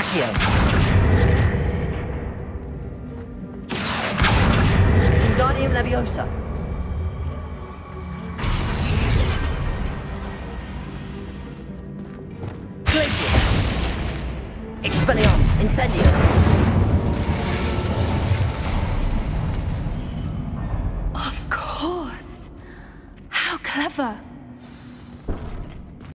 Accio. Wingardium Leviosa. Glacius. Expelliarmus. Incendio. Of course. How clever.